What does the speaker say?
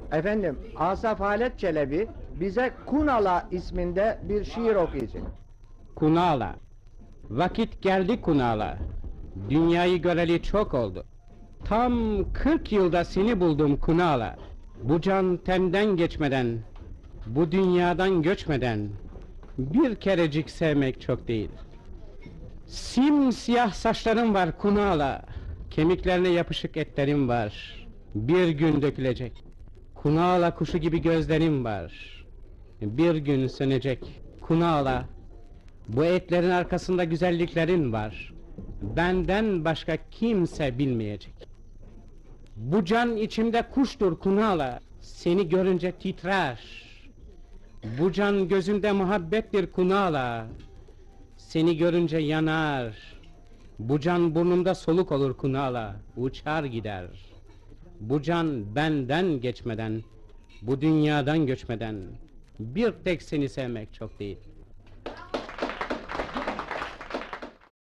Efendim, Asaf Halet Çelebi bize Kunala isminde bir şiir okuyacak. Kunala. Vakit geldi Kunala. Dünyayı göreli çok oldu. Tam 40 yılda seni buldum Kunala. Bu can tenden geçmeden, bu dünyadan göçmeden bir kerecik sevmek çok değil. Simsiyah saçların var Kunala. Kemiklerine yapışık etlerim var. Bir gün dökülecek. Kunala kuşu gibi gözlerim var. Bir gün sönecek. Kunala, bu etlerin arkasında güzelliklerin var. Benden başka kimse bilmeyecek. Bu can içimde kuştur Kunala. Seni görünce titrer. Bu can gözümde muhabbettir Kunala. Seni görünce yanar. Bu can burnumda soluk olur Kunala. Uçar gider. Bu can benden geçmeden, bu dünyadan göçmeden bir tek seni sevmek çok değil.